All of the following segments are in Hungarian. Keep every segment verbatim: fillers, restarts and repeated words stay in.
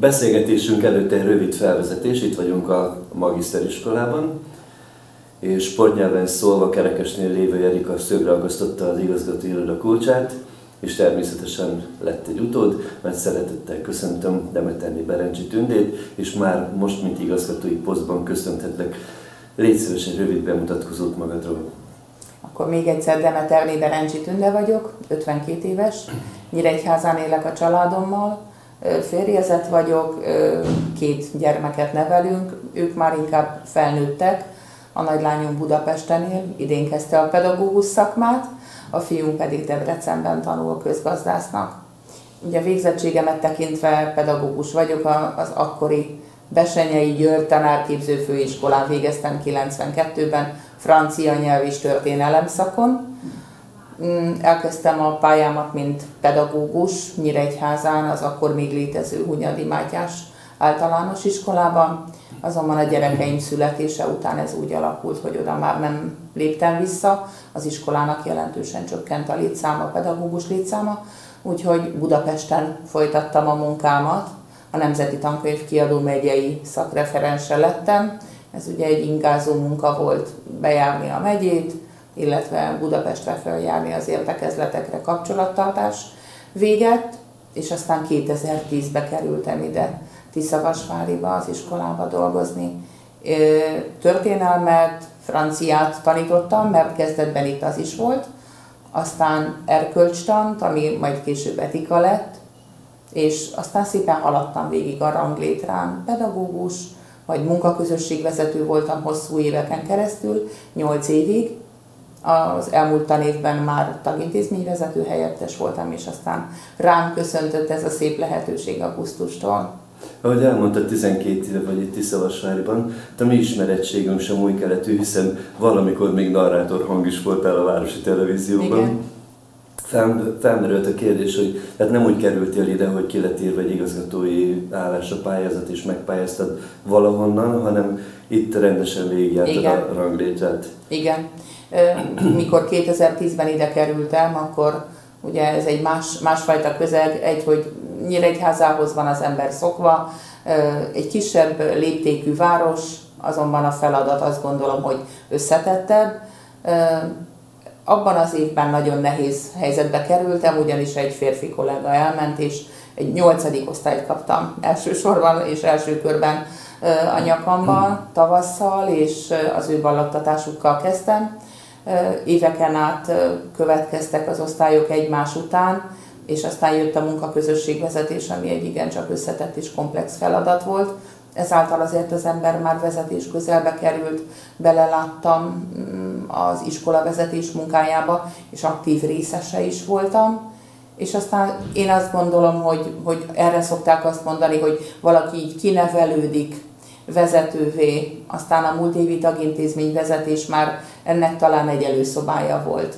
Beszélgetésünk előtt egy rövid felvezetés, itt vagyunk a magiszteriskolában, és sportnyelven szólva Kerekesnél lévő Erika szögre akasztotta az igazgató iroda kulcsát, és természetesen lett egy utód, mert szeretettel köszöntöm Demeterné Berencsi Tündét, és már most, mint igazgatói posztban köszönhetlek. Légy szíves egy rövid bemutatkozót magadról. Akkor még egyszer Demeterné Berencsi Tünde vagyok, ötvenkét éves, Nyíregyházán élek a családommal, férjezett vagyok, két gyermeket nevelünk, ők már inkább felnőttek, a nagylányom Budapesten él, idén kezdte a pedagógus szakmát, a fiunk pedig Debrecenben tanul közgazdásznak. Ugye a végzettségemet tekintve pedagógus vagyok, az akkori Bessenyei György Tanárképző Főiskolán végeztem kilencvenkettőben, francia nyelv és történelem szakon. Elkezdtem a pályámat, mint pedagógus Nyíregyházán, az akkor még létező Hunyadi Mátyás általános iskolában. Azonban a gyerekeim születése után ez úgy alakult, hogy oda már nem léptem vissza. Az iskolának jelentősen csökkent a létszáma, a pedagógus létszáma, úgyhogy Budapesten folytattam a munkámat. A Nemzeti Tankönyvkiadó megyei szakreferense lettem. Ez ugye egy ingázó munka volt bejárni a megyét, illetve Budapestre feljárni az értekezletekre, kapcsolattartás véget, és aztán kétezer-tízben kerültem ide Tiszavasváriba az iskolába dolgozni. Történelmet, franciát tanítottam, mert kezdetben itt az is volt, aztán erkölcstant, ami majd később etika lett, és aztán szépen haladtam végig a ranglétrán. Pedagógus, vagy munkaközösségvezető voltam hosszú éveken keresztül, nyolc évig. Az elmúlt tanévben már tagintézményvezető helyettes voltam, és aztán rám köszöntött ez a szép lehetőség augusztustól. Ahogy elmondtad, tizenkét éve vagy itt Tiszavasváriban, a mi ismerettségünk sem új keletű, hiszen valamikor még narrátor hang is voltál a városi televízióban. Igen. Fel, felmerült a kérdés, hogy tehát nem úgy kerültél ide, hogy ki lett írva egy igazgatói állásra pályázat és megpályáztad valahonnan, hanem itt rendesen végigjártad a ranglétrát. Igen. Mikor kétezer-tízben ide kerültem, akkor ugye ez egy más, másfajta közeg, egy, hogy Nyíregyházához van az ember szokva, egy kisebb léptékű város, azonban a feladat azt gondolom, hogy összetettebb. Abban az évben nagyon nehéz helyzetbe kerültem, ugyanis egy férfi kollega elment, és egy nyolcadik osztályt kaptam elsősorban és első körben a nyakamban tavasszal, és az ő ballattatásukkal kezdtem. Éveken át következtek az osztályok egymás után, és aztán jött a munkaközösségvezetés, ami egy igencsak összetett és komplex feladat volt. Ezáltal azért az ember már vezetés közelbe került, beleláttam az iskolavezetés munkájába, és aktív részese is voltam. És aztán én azt gondolom, hogy, hogy erre szokták azt mondani, hogy valaki így kinevelődik vezetővé, aztán a múlt évi tagintézmény vezetés már ennek talán egy előszobája volt.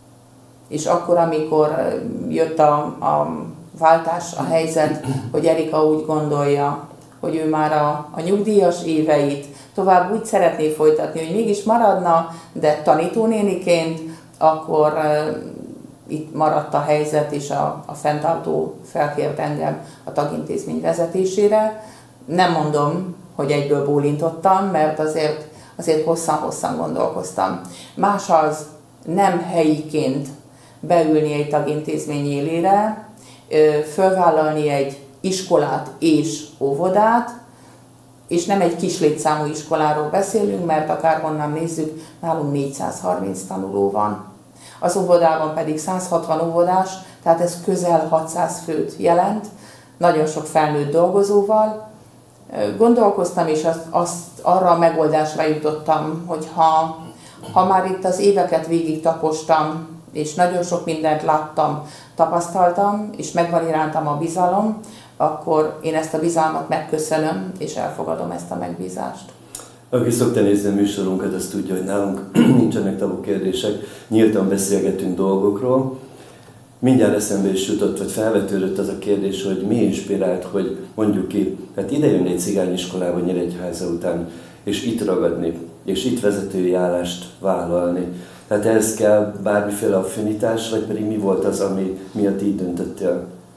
És akkor, amikor jött a, a váltás, a helyzet, hogy Erika úgy gondolja, hogy ő már a, a nyugdíjas éveit tovább úgy szeretné folytatni, hogy mégis maradna, de tanítónéniként, akkor uh, itt maradt a helyzet, és a, a fenntartó felkért engem a tagintézmény vezetésére. Nem mondom, hogy egyből bólintottam, mert azért, azért hosszan-hosszan gondolkoztam. Más az nem helyiként beülni egy tagintézmény élére, fölvállalni egy iskolát és óvodát, és nem egy kis létszámú iskoláról beszélünk, mert akárhonnan nézzük, nálunk négyszázharminc tanuló van. Az óvodában pedig száz hatvan óvodás, tehát ez közel hatszáz főt jelent, nagyon sok felnőtt dolgozóval. Gondolkoztam, és azt, azt arra a megoldásra jutottam, hogy ha, ha már itt az éveket végig tapostam, és nagyon sok mindent láttam, tapasztaltam, és megvan irántam a bizalom, akkor én ezt a bizalmat megköszönöm, és elfogadom ezt a megbízást. Aki szokta nézni a műsorunkat, azt tudja, hogy nálunk nincsenek tabu kérdések, nyíltan beszélgetünk dolgokról. Mindjárt eszembe is jutott, vagy felvetődött az a kérdés, hogy mi inspirált, hogy mondjuk ki, hát ide jönni egy cigányiskolába Nyíregyháza után, és itt ragadni, és itt vezetői állást vállalni. Tehát ehhez kell bármiféle affinitás, vagy pedig mi volt az, ami miatt így döntöttél?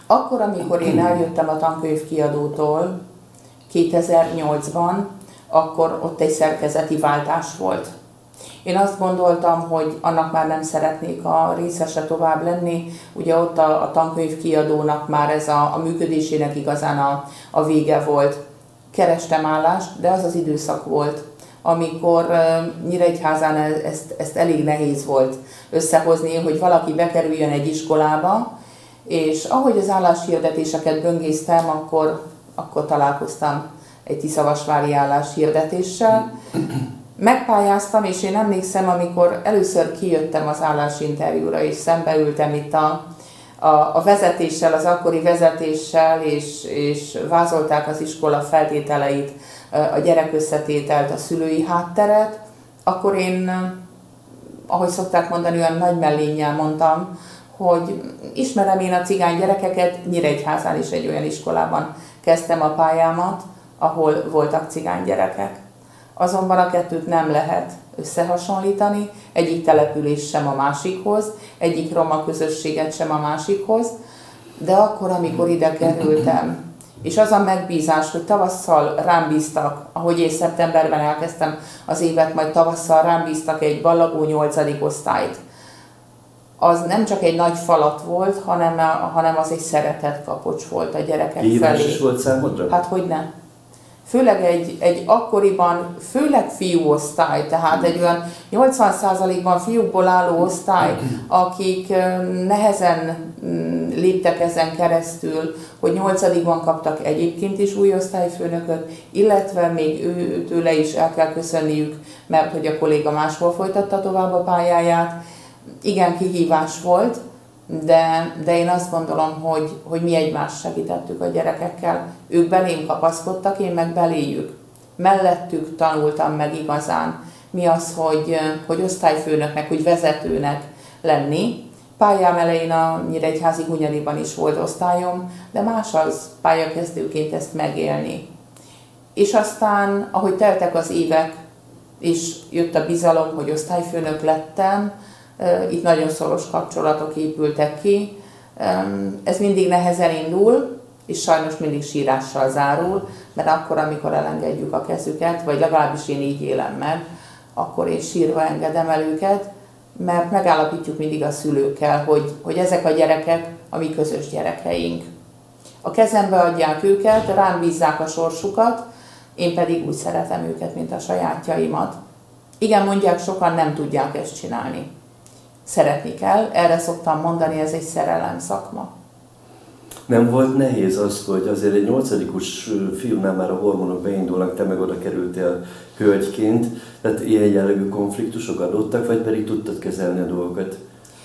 Akkor, amikor én eljöttem a tankönyvkiadótól kétezer-nyolcban, akkor ott egy szerkezeti váltás volt. Én azt gondoltam, hogy annak már nem szeretnék a részese tovább lenni. Ugye ott a, a tankönyvkiadónak már ez a, a működésének igazán a, a vége volt. Kerestem állást, de az az időszak volt, amikor uh, Nyíregyházán ezt, ezt elég nehéz volt összehozni, hogy valaki bekerüljön egy iskolába, és ahogy az álláshirdetéseket böngésztem, akkor, akkor találkoztam egy tiszavasvári álláshirdetéssel. Megpályáztam, és én emlékszem, amikor először kijöttem az állásinterjúra, és szembeültem itt a, a, a vezetéssel, az akkori vezetéssel, és, és vázolták az iskola feltételeit, a gyerekösszetételt, a szülői hátteret, akkor én, ahogy szokták mondani, olyan nagy mellénnyel mondtam, hogy ismerem én a cigány gyerekeket, Nyíregyházán is egy olyan iskolában kezdtem a pályámat, ahol voltak cigány gyerekek. Azonban a kettőt nem lehet összehasonlítani, egyik település sem a másikhoz, egyik roma közösséget sem a másikhoz, de akkor, amikor ide kerültem, és az a megbízás, hogy tavasszal rám bíztak, ahogy én szeptemberben elkezdtem az évet, majd tavasszal rám bíztak egy ballagó nyolcadik osztályt, az nem csak egy nagy falat volt, hanem, hanem az egy szeretett kapocs volt a gyerekek Kihívás felé. is volt számodra? Hát hogyne. Főleg egy, egy akkoriban, főleg fiúosztály, tehát egy olyan nyolcvan százalékban fiúkból álló osztály, akik nehezen léptek ezen keresztül, hogy nyolcadikban kaptak egyébként is új osztályfőnököt, illetve még ő, tőle is el kell köszönniük, mert hogy a kolléga máshol folytatta tovább a pályáját. Igen, kihívás volt, de, de én azt gondolom, hogy, hogy mi egymást segítettük a gyerekekkel. Ők belém kapaszkodtak, én meg beléjük. Mellettük tanultam meg igazán, mi az, hogy, hogy osztályfőnöknek, hogy vezetőnek lenni. Pályám elején a Nyíregyházi Hunyadiban is volt osztályom, de más az pályakezdőként ezt megélni. És aztán, ahogy teltek az évek, és jött a bizalom, hogy osztályfőnök lettem, itt nagyon szoros kapcsolatok épültek ki. Ez mindig nehezen indul, és sajnos mindig sírással zárul, mert akkor, amikor elengedjük a kezüket, vagy legalábbis én így élem meg, akkor én sírva engedem el őket, mert megállapítjuk mindig a szülőkkel, hogy, hogy ezek a gyerekek a mi közös gyerekeink. A kezembe adják őket, rám bízzák a sorsukat, én pedig úgy szeretem őket, mint a sajátjaimat. Igen, mondják, sokan nem tudják ezt csinálni. Szeretni kell, erre szoktam mondani, ez egy szerelem szakma. Nem volt nehéz az, hogy azért egy nyolcadikus fiúnál már a hormonok beindulnak, te meg oda kerültél hölgyként, tehát ilyen jellegű konfliktusok adottak, vagy pedig tudtad kezelni a dolgokat?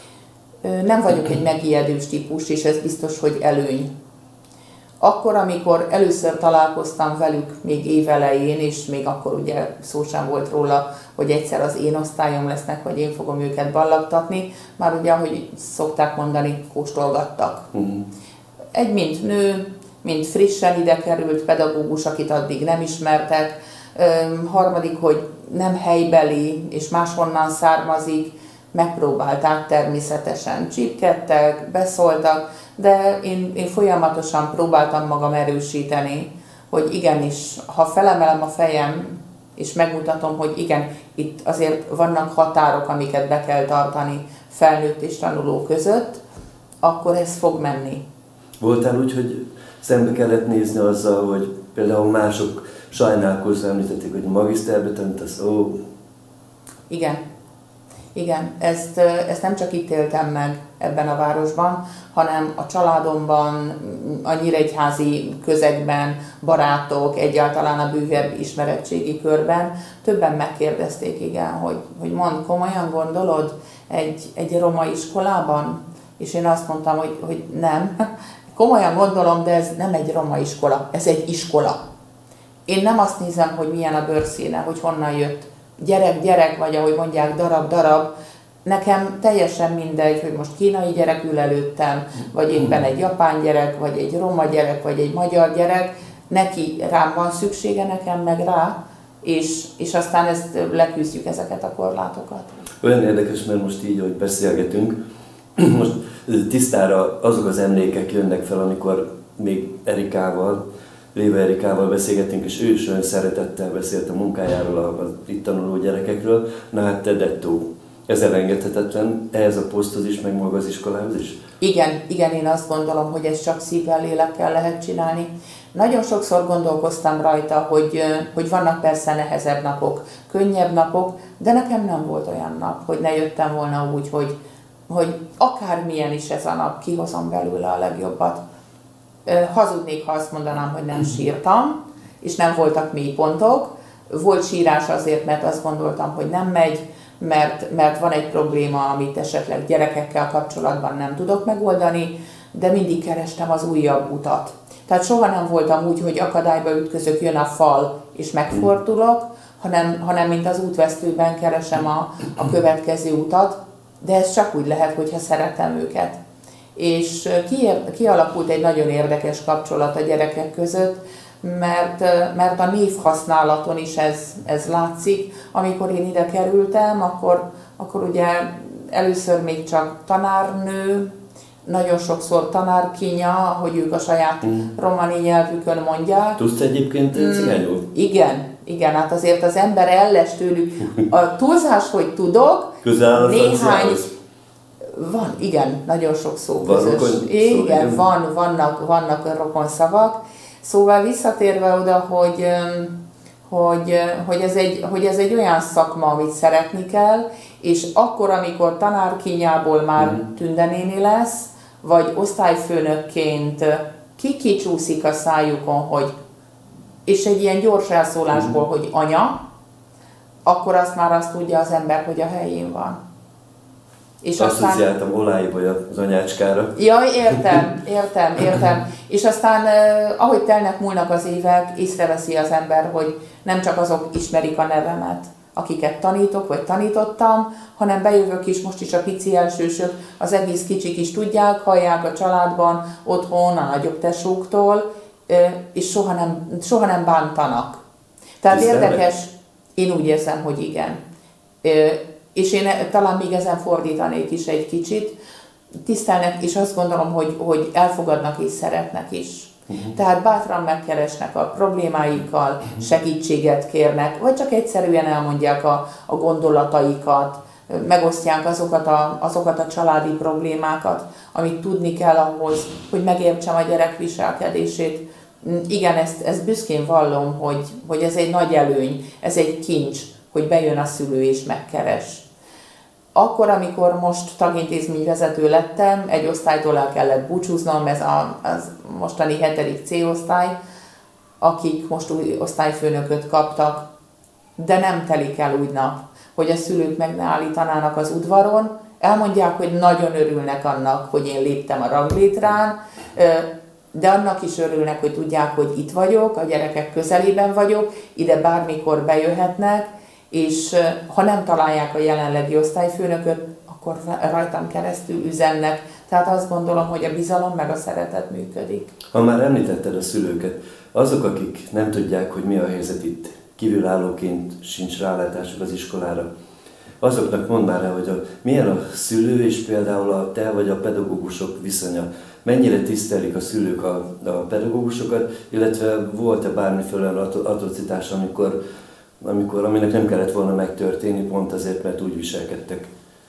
Nem vagyok egy megijedős típus, és ez biztos, hogy előny. Akkor, amikor először találkoztam velük még évelején, és még akkor ugye szó sem volt róla, hogy egyszer az én osztályom lesznek, vagy én fogom őket ballagtatni, már ugye, ahogy szokták mondani, kóstolgattak. Mm. Egy mint nő, mint frissen ide került pedagógus, akit addig nem ismertek, Üm, harmadik, hogy nem helybeli, és máshonnan származik, megpróbálták természetesen, csípkedtek, beszóltak, de én, én folyamatosan próbáltam magam erősíteni, hogy igenis, ha felemelem a fejem, és megmutatom, hogy igen, itt azért vannak határok, amiket be kell tartani felnőtt és tanuló között, akkor ez fog menni. Voltál úgy, hogy szembe kellett nézni azzal, hogy például mások sajnálkozva említették, hogy magiszterbe tanultasz, ó. Igen. Igen, ezt, ezt nem csak itt éltem meg ebben a városban, hanem a családomban, a nyíregyházi közegben, barátok, egyáltalán a bővebb ismeretségi körben. Többen megkérdezték, igen, hogy, hogy mondd, komolyan gondolod egy, egy roma iskolában? És én azt mondtam, hogy, hogy nem, komolyan gondolom, de ez nem egy roma iskola, ez egy iskola. Én nem azt nézem, hogy milyen a bőrszíne, hogy honnan jött. Gyerek, gyerek, vagy ahogy mondják, darab, darab. Nekem teljesen mindegy, hogy most kínai gyerek ül előttem, vagy éppen egy japán gyerek, vagy egy roma gyerek, vagy egy magyar gyerek. Neki rám van szüksége, nekem meg rá, és, és aztán ezt leküzdjük, ezeket a korlátokat. Olyan érdekes, mert most így, hogy beszélgetünk, most tisztára azok az emlékek jönnek fel, amikor még Erikával, Lévai Erikával beszélgettünk, és ő is olyan szeretettel beszélt a munkájáról, az itt tanuló gyerekekről. Na hát te dettó, ez elengedhetetlen ehhez a poszthoz is, meg maga az iskolához is? Igen, igen, én azt gondolom, hogy ezt csak szívvel, lélekkel lehet csinálni. Nagyon sokszor gondolkoztam rajta, hogy, hogy vannak persze nehezebb napok, könnyebb napok, de nekem nem volt olyan nap, hogy ne jöttem volna úgy, hogy, hogy akármilyen is ez a nap, kihozom belőle a legjobbat. Hazudnék, ha azt mondanám, hogy nem sírtam, és nem voltak mélypontok. Volt sírás azért, mert azt gondoltam, hogy nem megy, mert, mert van egy probléma, amit esetleg gyerekekkel kapcsolatban nem tudok megoldani, de mindig kerestem az újabb utat. Tehát soha nem voltam úgy, hogy akadályba ütközök, jön a fal, és megfordulok, hanem, hanem mint az útvesztőben keresem a, a következő utat, de ez csak úgy lehet, hogyha szeretem őket. És kialakult egy nagyon érdekes kapcsolat a gyerekek között, mert, mert a névhasználaton is ez, ez látszik. Amikor én ide kerültem, akkor, akkor ugye először még csak tanárnő, nagyon sokszor tanárkinya, hogy ők a saját mm. romani nyelvükön mondják. Tudsz egyébként cigányul? Mm, igen, igen, hát azért az ember elles tőlük. A túlzás, hogy tudok, közel néhány... Van, igen, nagyon sok szó közös. Van, igen, szó, van, vannak, vannak rokon szavak. Szóval visszatérve oda, hogy, hogy, hogy, ez egy, hogy ez egy olyan szakma, amit szeretni kell, és akkor, amikor tanárkínyából már mm. tündenéni lesz, vagy osztályfőnökként kikicsúszik a szájukon, hogy, és egy ilyen gyors elszólásból, mm. hogy anya, akkor azt már azt tudja az ember, hogy a helyén van. És asszociáltam Oláiból az anyácskára. Jaj, értem, értem, értem. És aztán, eh, ahogy telnek múlnak az évek, észreveszi az ember, hogy nem csak azok ismerik a nevemet, akiket tanítok, vagy tanítottam, hanem bejövök is, most is a pici elsősök, az egész kicsik is tudják, hallják a családban, otthon, a nagyobb tesóktól, eh, és soha nem, soha nem bántanak. Tehát Tisztelnek? Érdekes, én úgy érzem, hogy igen. Eh, és én talán még ezen fordítanék is egy kicsit, tisztelnek, és azt gondolom, hogy, hogy elfogadnak és szeretnek is. Uh-huh. Tehát bátran megkeresnek a problémáikkal, uh-huh. segítséget kérnek, vagy csak egyszerűen elmondják a, a gondolataikat, megosztják azokat a, azokat a családi problémákat, amit tudni kell ahhoz, hogy megértsem a gyerek viselkedését. Igen, ezt, ezt büszkén vallom, hogy, hogy ez egy nagy előny, ez egy kincs, hogy bejön a szülő és megkeres. Akkor, amikor most tagintézményvezető lettem, egy osztálytól el kellett búcsúznom, ez a az mostani hetedik C-osztály, akik most új osztályfőnököt kaptak, de nem telik el úgy nap, hogy a szülők meg ne állítanának az udvaron, elmondják, hogy nagyon örülnek annak, hogy én léptem a ranglétrán, de annak is örülnek, hogy tudják, hogy itt vagyok, a gyerekek közelében vagyok, ide bármikor bejöhetnek, és ha nem találják a jelenlegi osztályfőnököt, akkor rajtam keresztül üzennek. Tehát azt gondolom, hogy a bizalom meg a szeretet működik. Ha már említetted a szülőket, azok, akik nem tudják, hogy mi a helyzet itt, kívülállóként sincs rálátásuk az iskolára, azoknak mondd már el, hogy a, milyen a szülő és például a te vagy a pedagógusok viszonya. Mennyire tisztelik a szülők a, a pedagógusokat, illetve volt-e bármiféle atrocitás, amikor amikor, aminek nem kellett volna megtörténni, pont azért, mert úgy viselkedtek?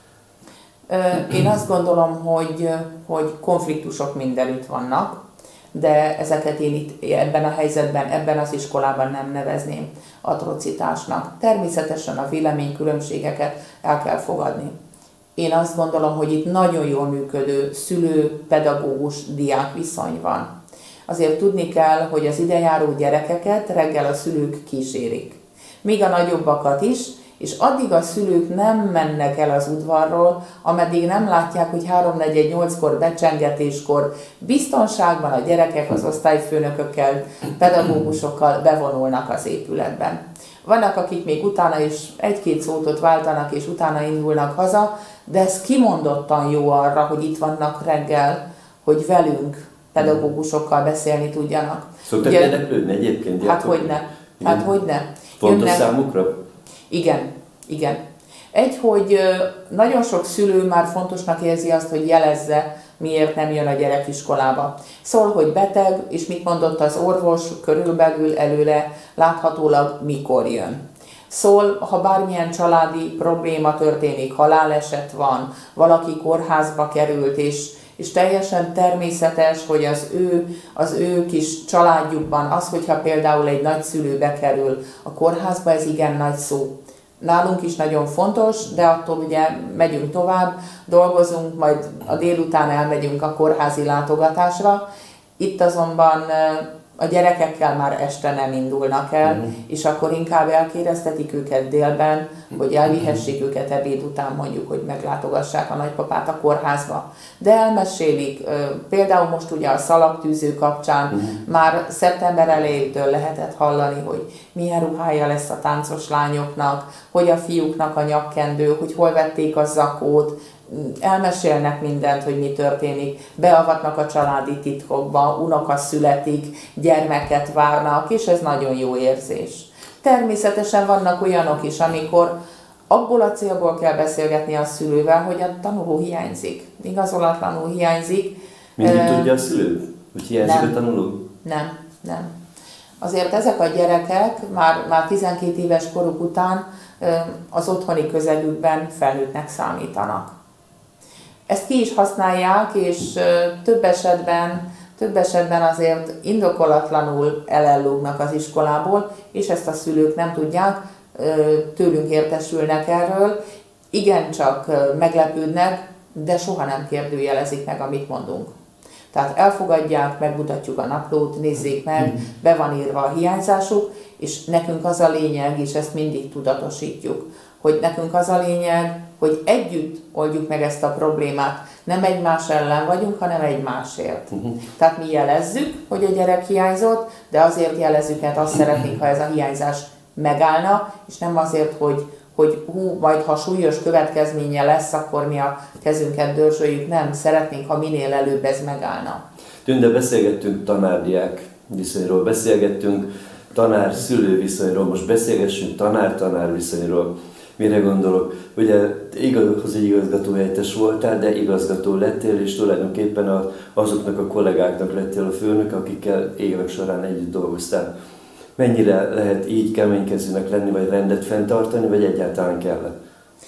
Én azt gondolom, hogy, hogy konfliktusok mindenütt vannak, de ezeket én itt ebben a helyzetben, ebben az iskolában nem nevezném atrocitásnak. Természetesen a véleménykülönbségeket el kell fogadni. Én azt gondolom, hogy itt nagyon jól működő szülő-pedagógus-diák viszony van. Azért tudni kell, hogy az idejáró gyerekeket reggel a szülők kísérik. Még a nagyobbakat is, és addig a szülők nem mennek el az udvarról, ameddig nem látják, hogy háromnegyed nyolckor becsengetéskor biztonságban a gyerekek az osztályfőnökökkel, pedagógusokkal bevonulnak az épületben. Vannak, akik még utána is egy-két szótot váltanak, és utána indulnak haza, de ez kimondottan jó arra, hogy itt vannak reggel, hogy velünk, pedagógusokkal beszélni tudjanak. Szoktak érdeklődni egyébként? Hát hogyne, hát hogyne. Fontos Jönnek. Számukra? Igen, igen. Egy, hogy nagyon sok szülő már fontosnak érzi azt, hogy jelezze, miért nem jön a gyerek iskolába. Szól, hogy beteg, és mit mondott az orvos, körülbelül előle láthatólag mikor jön. Szól, ha bármilyen családi probléma történik, haláleset van, valaki kórházba került, és, és teljesen természetes, hogy az ő, az ő kis családjukban az, hogyha például egy nagyszülő bekerül a kórházba, ez igen nagy szó. Nálunk is nagyon fontos, de attól ugye megyünk tovább, dolgozunk, majd a délután elmegyünk a kórházi látogatásra. Itt azonban a gyerekekkel már este nem indulnak el, uh-huh. és akkor inkább elkéreztetik őket délben, hogy elvihessék őket ebéd után, mondjuk, hogy meglátogassák a nagypapát a kórházba. De elmesélik, például most ugye a szalagtűző kapcsán uh-huh. már szeptember elejétől lehetett hallani, hogy milyen ruhája lesz a táncos lányoknak, hogy a fiúknak a nyakkendő, hogy hol vették a zakót, elmesélnek mindent, hogy mi történik, beavatnak a családi titkokba, unoka születik, gyermeket várnak, és ez nagyon jó érzés. Természetesen vannak olyanok is, amikor abból a célból kell beszélgetni a szülővel, hogy a tanuló hiányzik, igazolatlanul hiányzik. Mindig uh, tudja a szülő, hogy hiányzik nem, a tanuló? Nem, nem. Azért ezek a gyerekek már, már tizenkét éves koruk után uh, az otthoni közegükben felnőttnek számítanak. Ezt ki is használják, és több esetben, több esetben azért indokolatlanul elellógnak az iskolából, és ezt a szülők nem tudják, tőlünk értesülnek erről, igencsak meglepődnek, de soha nem kérdőjelezik meg, amit mondunk. Tehát elfogadják, megmutatjuk a naplót, nézzék meg, be van írva a hiányzásuk, és nekünk az a lényeg, és ezt mindig tudatosítjuk, hogy nekünk az a lényeg, hogy együtt oldjuk meg ezt a problémát. Nem egymás ellen vagyunk, hanem egymásért. Uh-huh. Tehát mi jelezzük, hogy a gyerek hiányzott, de azért jelezzük, mert azt szeretnénk, ha ez a hiányzás megállna, és nem azért, hogy, hogy hú, majd ha súlyos következménye lesz, akkor mi a kezünket dörzsöljük. Nem, szeretnénk, ha minél előbb ez megállna. Tünde, beszélgettünk tanár-diák viszonyról, beszélgettünk tanár-szülő viszonyról, most beszélgessünk tanár-tanár viszonyról. Mire gondolok? Ugye igaz, igazgatóhelyettes voltál, de igazgató lettél, és tulajdonképpen a, azoknak a kollégáknak lettél a főnök, akikkel évek során együtt dolgoztál. Mennyire lehet így keménykezőnek lenni, vagy rendet fenntartani, vagy egyáltalán kellett?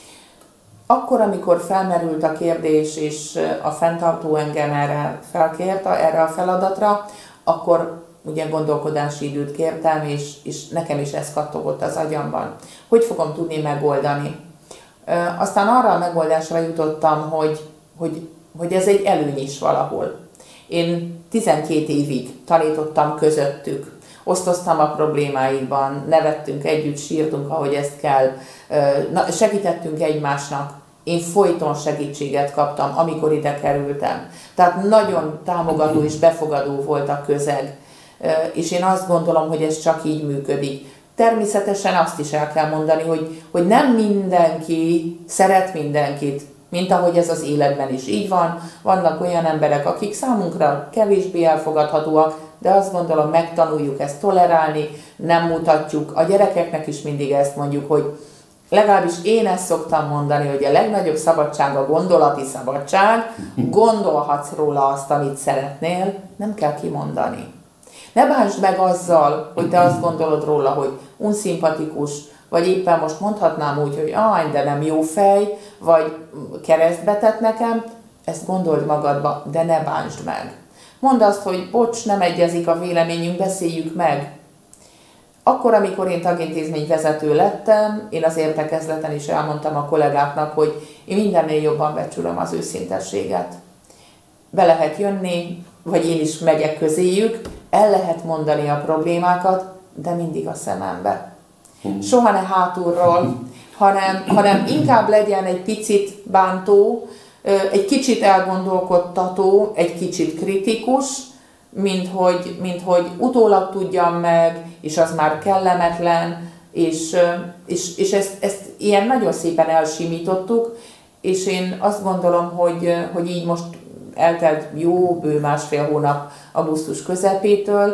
Akkor, amikor felmerült a kérdés, és a fenntartó engem erre felkért, erre a feladatra, akkor ugye gondolkodási időt kértem, és, és nekem is ez kattogott az agyamban. Hogy fogom tudni megoldani? Aztán arra a megoldásra jutottam, hogy, hogy, hogy ez egy előny is valahol. Én tizenkét évig tanítottam közöttük, osztoztam a problémáikban, nevettünk együtt, sírtunk, ahogy ezt kell, segítettünk egymásnak. Én folyton segítséget kaptam, amikor ide kerültem. Tehát nagyon támogató és befogadó volt a közeg. És én azt gondolom, hogy ez csak így működik. Természetesen azt is el kell mondani, hogy, hogy nem mindenki szeret mindenkit, mint ahogy ez az életben is így van. Vannak olyan emberek, akik számunkra kevésbé elfogadhatóak, de azt gondolom, megtanuljuk ezt tolerálni, nem mutatjuk. A gyerekeknek is mindig ezt mondjuk, hogy legalábbis én ezt szoktam mondani, hogy a legnagyobb szabadság a gondolati szabadság, gondolhatsz róla azt, amit szeretnél, nem kell kimondani. Ne bántsd meg azzal, hogy te azt gondolod róla, hogy unszimpatikus, vagy éppen most mondhatnám úgy, hogy áj, de nem jó fej, vagy keresztbe tett nekem, ezt gondold magadba, de ne bántsd meg. Mondd azt, hogy bocs, nem egyezik a véleményünk, beszéljük meg. Akkor, amikor én tagintézmény vezető lettem, én az értekezleten is elmondtam a kollégáknak, hogy én mindennél jobban becsülöm az őszintességet. Be lehet jönni, vagy én is megyek közéjük, el lehet mondani a problémákat, de mindig a szemembe. Soha ne hátulról, hanem, hanem inkább legyen egy picit bántó, egy kicsit elgondolkodtató, egy kicsit kritikus, mint hogy, mint hogy utólag tudjam meg, és az már kellemetlen, és, és, és ezt, ezt ilyen nagyon szépen elsimítottuk, és én azt gondolom, hogy, hogy így most eltelt jó bő másfél hónap augusztus közepétől,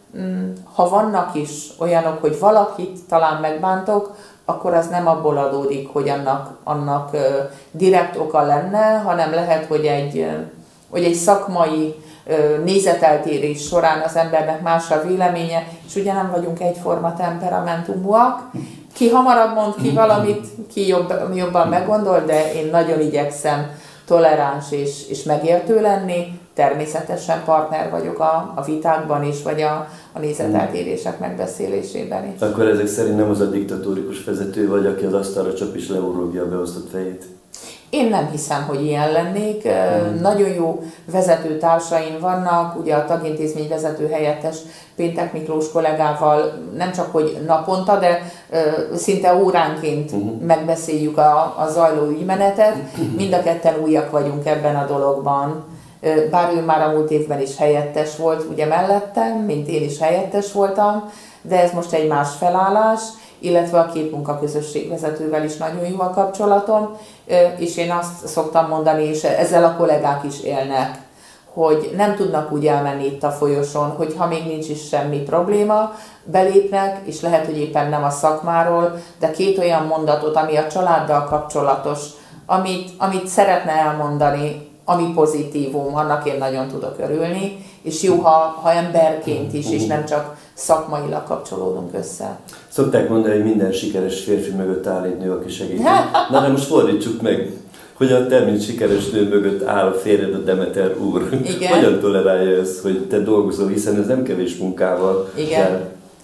ha vannak is olyanok, hogy valakit talán megbántok, akkor az nem abból adódik, hogy annak, annak direkt oka lenne, hanem lehet, hogy egy, hogy egy szakmai nézeteltérés során az embernek más a véleménye, és ugye nem vagyunk egyforma temperamentumúak. Ki hamarabb mond ki valamit, ki jobb, jobban meggondol, de én nagyon igyekszem toleráns és, és megértő lenni. Természetesen partner vagyok a, a vitákban is, vagy a, a nézeteltérések megbeszélésében is. Akkor ezek szerint nem az a diktatórikus vezető vagy, aki az asztalra csap és leurogja a beosztott fejét? Én nem hiszem, hogy ilyen lennék. Mm. Nagyon jó vezetőtársaim vannak, ugye a tagintézmény vezető helyettes Péntek Miklós kollégával nem csak hogy naponta, de uh, szinte óránként mm. megbeszéljük a, a zajló ügymenetet. Mind a ketten újak vagyunk ebben a dologban. Bár ő már a múlt évben is helyettes volt, ugye mellettem, mint én is helyettes voltam, de ez most egy más felállás, illetve a két munkaközösségvezetővel is nagyon jó a kapcsolatom, és én azt szoktam mondani, és ezzel a kollégák is élnek, hogy nem tudnak úgy elmenni itt a folyosón, hogy ha még nincs is semmi probléma, belépnek, és lehet, hogy éppen nem a szakmáról, de két olyan mondatot, ami a családdal kapcsolatos, amit, amit szeretne elmondani, ami pozitívum, annak én nagyon tudok örülni, és jó, ha, ha emberként is, és nem csak szakmailag kapcsolódunk össze. Szokták mondani, hogy minden sikeres férfi mögött áll egy nő, aki segít. Na de most fordítsuk meg, hogy a te, mint sikeres nő mögött áll a férjed, a Demeter úr. Igen. Hogyan tolerálja ezt, hogy te dolgozol, hiszen ez nem kevés munkával. Igen. De...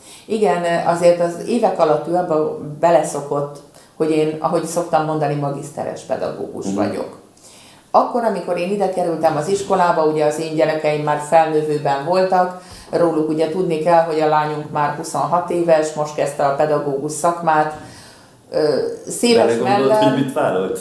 Igen, azért az évek alatt ő abba beleszokott, hogy én, ahogy szoktam mondani, magiszteres pedagógus mm. vagyok. Akkor, amikor én ide kerültem az iskolába, ugye az én gyerekeim már felnövőben voltak, róluk ugye tudni kell, hogy a lányunk már huszonhat éves, most kezdte a pedagógus szakmát. Széles mellett... hogy mit vállalt?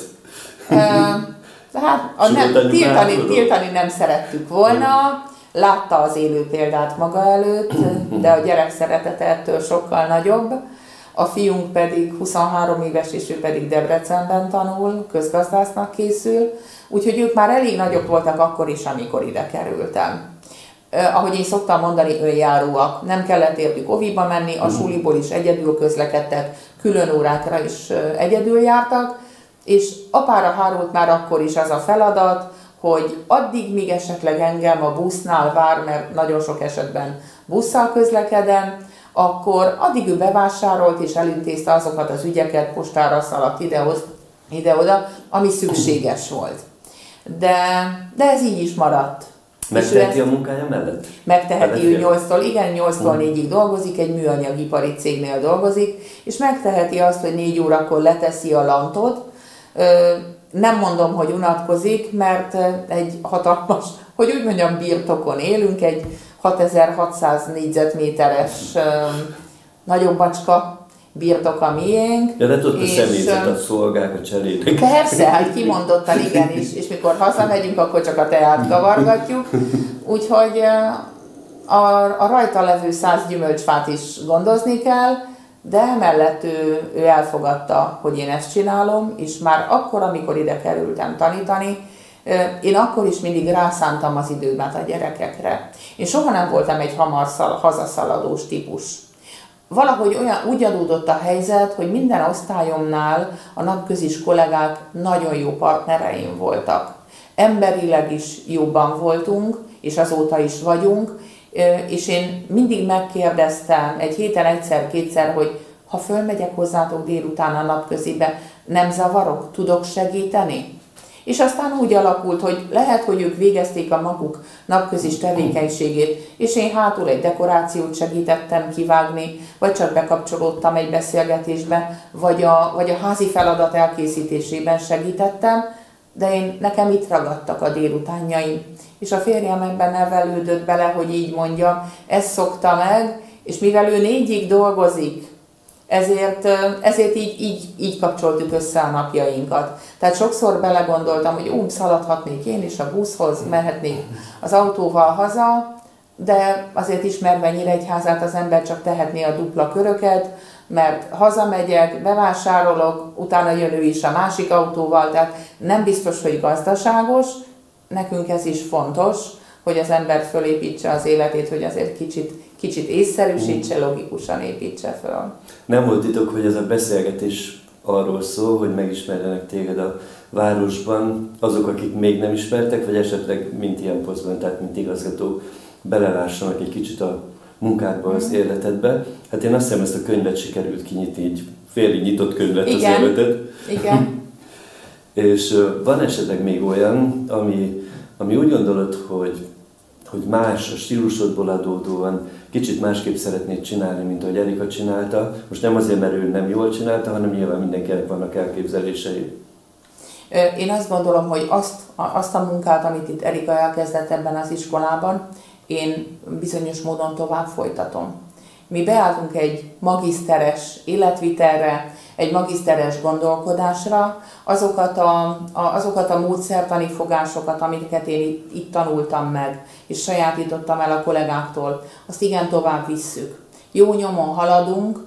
Hát a nem, tiltani, tiltani nem szerettük volna, látta az élő példát maga előtt, de a gyerek szeretete ettől sokkal nagyobb. A fiunk pedig huszonhárom éves, és ő pedig Debrecenben tanul, közgazdásznak készül, úgyhogy ők már elég nagyok voltak akkor is, amikor ide kerültem. Eh, ahogy én szoktam mondani, önjáróak. Nem kellett értük oviba menni, a suliból is egyedül közlekedtek, külön órákra is egyedül jártak, és apára hárult már akkor is az a feladat, hogy addig, míg esetleg engem a busznál vár, mert nagyon sok esetben busszal közlekedem, akkor addig ő bevásárolt és elintézte azokat az ügyeket, postára szaladt ide-oda, ide ami szükséges volt. De, de ez így is maradt. Megteheti a munkája mellett? Megteheti, ő nyolctól, igen, nyolctól négyig dolgozik, egy műanyagipari cégnél dolgozik, és megteheti azt, hogy négy órakor leteszi a lantot. Nem mondom, hogy unatkozik, mert egy hatalmas, hogy úgy mondjam, birtokon élünk, egy hatezer-hatszáz négyzetméteres nagyobb bacska birtok a miénk. Ja, de ott a személyzet, a szolgák, a cselédek. Persze, hát kimondottan igen is, és mikor hazamegyünk, akkor csak a teát kavargatjuk. Úgyhogy a, a rajta levő száz gyümölcsfát is gondozni kell, de emellett ő, ő elfogadta, hogy én ezt csinálom, és már akkor, amikor ide kerültem tanítani, én akkor is mindig rászántam az időmet a gyerekekre. Én soha nem voltam egy hamar szal, hazaszaladós típus. Valahogy olyan, úgy adódott a helyzet, hogy minden osztályomnál a napközis kollégák nagyon jó partnereim voltak. Emberileg is jobban voltunk, és azóta is vagyunk, és én mindig megkérdeztem egy héten egyszer-kétszer, hogy ha fölmegyek hozzátok délután a napközibe, nem zavarok, tudok segíteni? És aztán úgy alakult, hogy lehet, hogy ők végezték a maguk napközis tevékenységét, és én hátul egy dekorációt segítettem kivágni, vagy csak bekapcsolódtam egy beszélgetésbe, vagy a, vagy a házi feladat elkészítésében segítettem, de én, nekem itt ragadtak a délutánjaim. És a férjem ebben nevelődött bele, hogy így mondja, ezt szokta meg, és mivel ő négyig dolgozik, ezért, ezért így, így, így kapcsoltuk össze a napjainkat. Tehát sokszor belegondoltam, hogy ú, szaladhatnék én is a buszhoz, mehetnék az autóval haza, de azért ismerve Nyíregyházát az ember csak tehetné a dupla köröket, mert hazamegyek, bevásárolok, utána jön ő is a másik autóval, tehát nem biztos, hogy gazdaságos. Nekünk ez is fontos, hogy az ember fölépítse az életét, hogy azért kicsit, kicsit észszerűsítse, logikusan építse föl. Nem volt titok, hogy ez a beszélgetés arról szól, hogy megismerjenek téged a városban azok, akik még nem ismertek, vagy esetleg mint ilyen posztban, tehát mint igazgató, belelássanak egy kicsit a munkádba, az életedbe. Hát én azt hiszem, ezt a könyvet sikerült kinyitni, így félig nyitott könyvet az életed. Igen. És van esetleg még olyan, ami, ami úgy gondolod, hogy, hogy más a stílusodból adódóan, kicsit másképp szeretnéd csinálni, mint ahogy Erika csinálta. Most nem azért, mert ő nem jól csinálta, hanem nyilván mindenkinek vannak elképzelései. Én azt gondolom, hogy azt, azt a munkát, amit itt Erika elkezdett ebben az iskolában, én bizonyos módon tovább folytatom. Mi beálltunk egy magiszteres életvitelre, egy magiszteres gondolkodásra, azokat a, a, azokat a módszertani fogásokat, amiket én itt, itt tanultam meg, és sajátítottam el a kollégáktól, azt igen tovább visszük. Jó nyomon haladunk,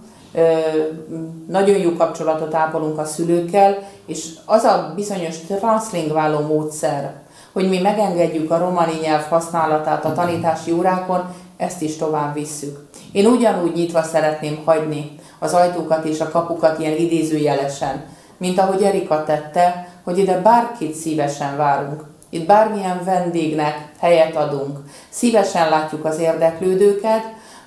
nagyon jó kapcsolatot ápolunk a szülőkkel, és az a bizonyos transzlingváló módszer, hogy mi megengedjük a romani nyelv használatát a tanítási órákon, ezt is tovább visszük. Én ugyanúgy nyitva szeretném hagyni az ajtókat és a kapukat ilyen idézőjelesen, mint ahogy Erika tette, hogy ide bárkit szívesen várunk. Itt bármilyen vendégnek helyet adunk. Szívesen látjuk az érdeklődőket,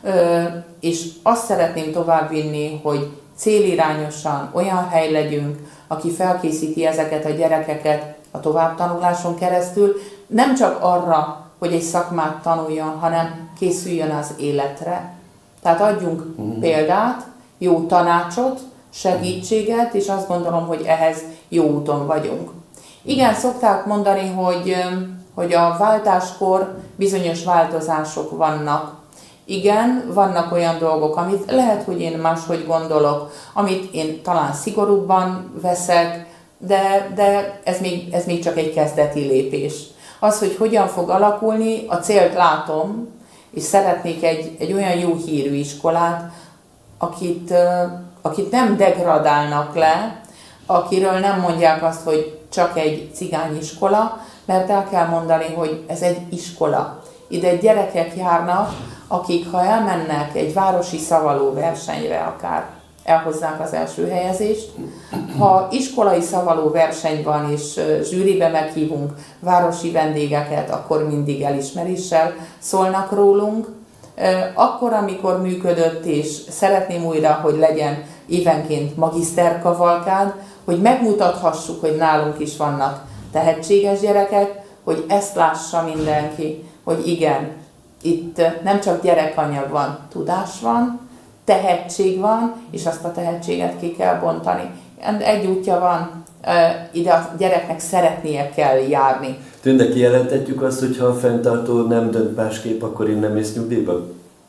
és azt szeretném továbbvinni, hogy célirányosan olyan hely legyünk, aki felkészíti ezeket a gyerekeket a továbbtanuláson keresztül, nem csak arra, hogy egy szakmát tanuljon, hanem készüljön az életre. Tehát adjunk uh-huh. példát, jó tanácsot, segítséget, és azt gondolom, hogy ehhez jó úton vagyunk. Igen, szokták mondani, hogy, hogy a váltáskor bizonyos változások vannak. Igen, vannak olyan dolgok, amit lehet, hogy én máshogy gondolok, amit én talán szigorúbban veszek, de, de ez, még, ez még csak egy kezdeti lépés. Az, hogy hogyan fog alakulni, a célt látom, és szeretnék egy, egy olyan jó hírű iskolát, akit, akit nem degradálnak le, akiről nem mondják azt, hogy csak egy cigányiskola, mert el kell mondani, hogy ez egy iskola. Ide gyerekek járnak, akik ha elmennek egy városi szavaló versenyre akár, elhozzák az első helyezést. Ha iskolai szavaló verseny van és zsűribe meghívunk városi vendégeket, akkor mindig elismeréssel szólnak rólunk. Akkor, amikor működött, és szeretném újra, hogy legyen évenként magiszterkavalkád, hogy megmutathassuk, hogy nálunk is vannak tehetséges gyerekek, hogy ezt lássa mindenki, hogy igen, itt nem csak gyerekanyag van, tudás van, tehetség van, és azt a tehetséget ki kell bontani. Egy útja van, ide a gyereknek szeretnie kell járni. Tünde kijelentetjük azt, hogy ha a fenntartó nem dönt másképp, akkor én nem mész nyugdíjba?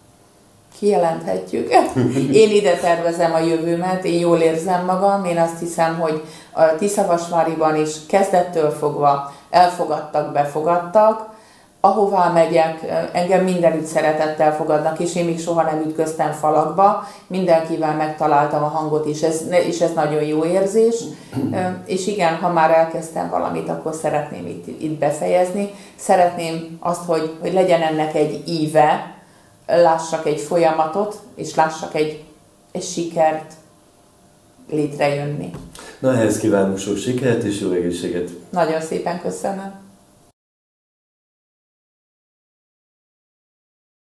Kijelenthetjük. Én ide tervezem a jövőmet, én jól érzem magam, én azt hiszem, hogy a Tiszavasváriban is kezdettől fogva elfogadtak, befogadtak. Ahová megyek, engem mindenütt szeretettel fogadnak, és én még soha nem ütköztem falakba, mindenkivel megtaláltam a hangot, és ez, és ez nagyon jó érzés. És igen, ha már elkezdtem valamit, akkor szeretném itt, itt befejezni. Szeretném azt, hogy, hogy legyen ennek egy íve, lássak egy folyamatot, és lássak egy, egy sikert létrejönni. Na, ehhez kívánunk sok sikert és jó egészséget! Nagyon szépen köszönöm!